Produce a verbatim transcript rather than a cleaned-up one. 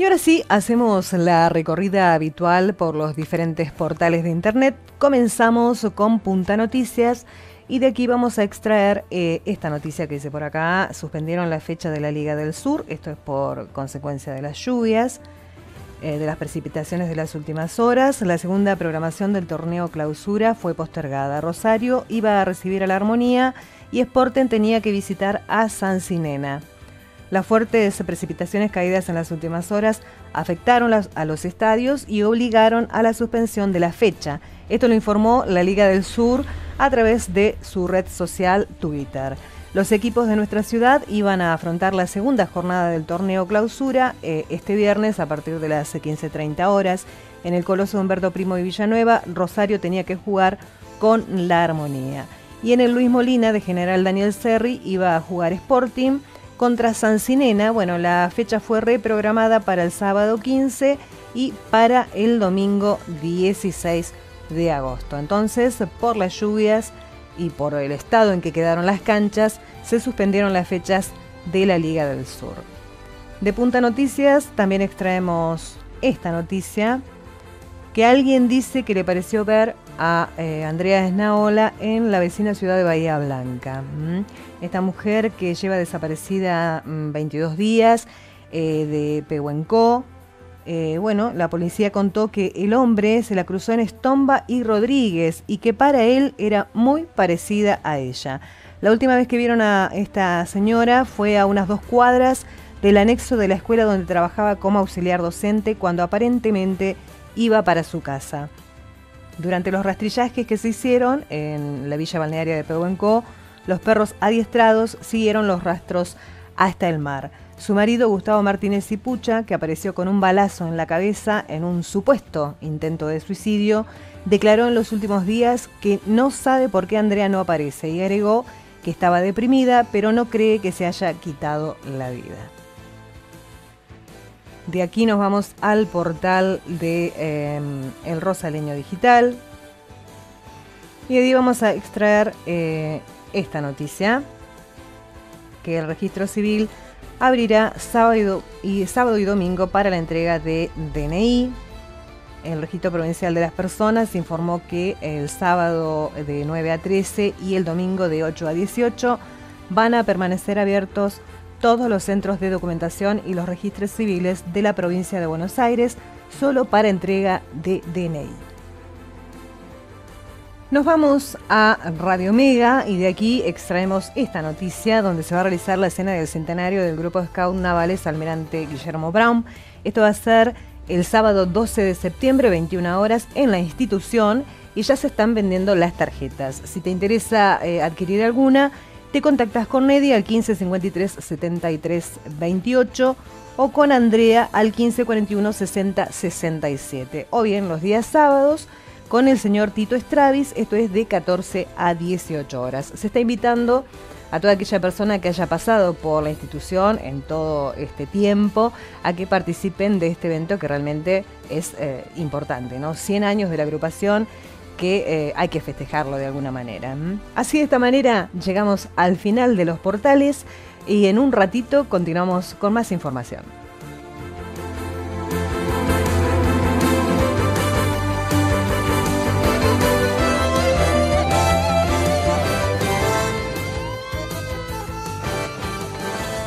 ahora sí, hacemos la recorrida habitual por los diferentes portales de internet. Comenzamos con Punta Noticias y de aquí vamos a extraer eh, esta noticia que dice por acá: suspendieron la fecha de la Liga del Sur. Esto es por consecuencia de las lluvias, eh, de las precipitaciones de las últimas horas. La segunda programación del torneo Clausura fue postergada. Rosario iba a recibir a la Armonía y Sporting tenía que visitar a San Cinena. Las fuertes precipitaciones caídas en las últimas horas afectaron las, a los estadios y obligaron a la suspensión de la fecha. Esto lo informó la Liga del Sur a través de su red social Twitter. Los equipos de nuestra ciudad iban a afrontar la segunda jornada del torneo Clausura eh, este viernes a partir de las quince treinta horas. En el Coloso de Humberto Primo y Villanueva, Rosario tenía que jugar con la Armonía. Y en el Luis Molina de General Daniel Serri iba a jugar Sporting contra San Cinena. Bueno, la fecha fue reprogramada para el sábado quince y para el domingo dieciséis de agosto. Entonces, por las lluvias y por el estado en que quedaron las canchas, se suspendieron las fechas de la Liga del Sur. De Punta Noticias también extraemos esta noticia, que alguien dice que le pareció ver a eh, Andrea Esnaola en la vecina ciudad de Bahía Blanca. ¿Mm? Esta mujer que lleva desaparecida mm, veintidós días, eh, de Pehuenco. Eh, bueno, la policía contó que el hombre se la cruzó en Estomba y Rodríguez y que para él era muy parecida a ella. La última vez que vieron a esta señora fue a unas dos cuadras del anexo de la escuela donde trabajaba como auxiliar docente, cuando aparentemente iba para su casa. Durante los rastrillajes que se hicieron en la villa balnearia de Pehuenco, los perros adiestrados siguieron los rastros hasta el mar. Su marido, Gustavo Martínez Ipucha, que apareció con un balazo en la cabeza en un supuesto intento de suicidio, declaró en los últimos días que no sabe por qué Andrea no aparece y agregó que estaba deprimida, pero no cree que se haya quitado la vida. De aquí nos vamos al portal de eh, El Rosaleño Digital y de ahí vamos a extraer eh, esta noticia, que el registro civil abrirá sábado y, sábado y domingo para la entrega de D N I. El registro provincial de las personas informó que el sábado de nueve a trece y el domingo de ocho a dieciocho van a permanecer abiertos todos los centros de documentación y los registros civiles de la provincia de Buenos Aires, solo para entrega de D N I. Nos vamos a Radio Mega y de aquí extraemos esta noticia, donde se va a realizar la cena del centenario del Grupo Scout Navales Almirante Guillermo Brown. Esto va a ser el sábado doce de septiembre, veintiuna horas, en la institución, y ya se están vendiendo las tarjetas. Si te interesa eh, adquirir alguna, te contactas con Nedi al quince cincuenta y tres setenta y tres veintiocho o con Andrea al quince cuarenta y uno sesenta sesenta y siete, o bien los días sábados con el señor Tito Estravis. Esto es de catorce a dieciocho horas. Se está invitando a toda aquella persona que haya pasado por la institución en todo este tiempo a que participen de este evento, que realmente es eh, importante, ¿no? cien años de la agrupación, que eh, hay que festejarlo de alguna manera. ¿Mm? Así, de esta manera llegamos al final de los portales y en un ratito continuamos con más información.